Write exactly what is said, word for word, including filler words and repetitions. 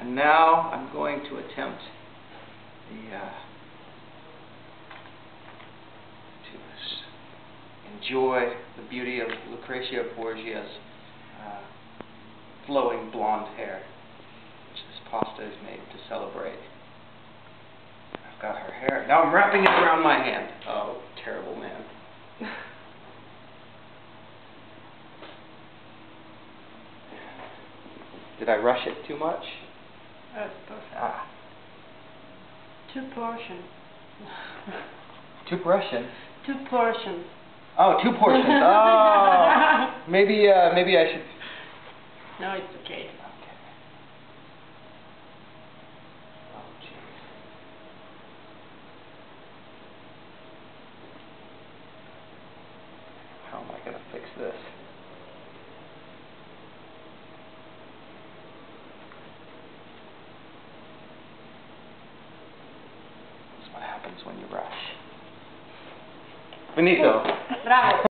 And now I'm going to attempt the uh, to s- enjoy the beauty of Lucrezia Borgia's uh, flowing blonde hair, which this pasta is made to celebrate. I've got her hair. Now I'm wrapping it around my hand. Oh, terrible man. Did I rush it too much? That's perfect. Ah. Two portions. Two portions? Two portions. Oh, two portions. Oh, maybe, uh, maybe I should. No, it's okay. Okay. Oh, jeez. How am I gonna fix this? That's what happens when you rush. Finito. Bravo.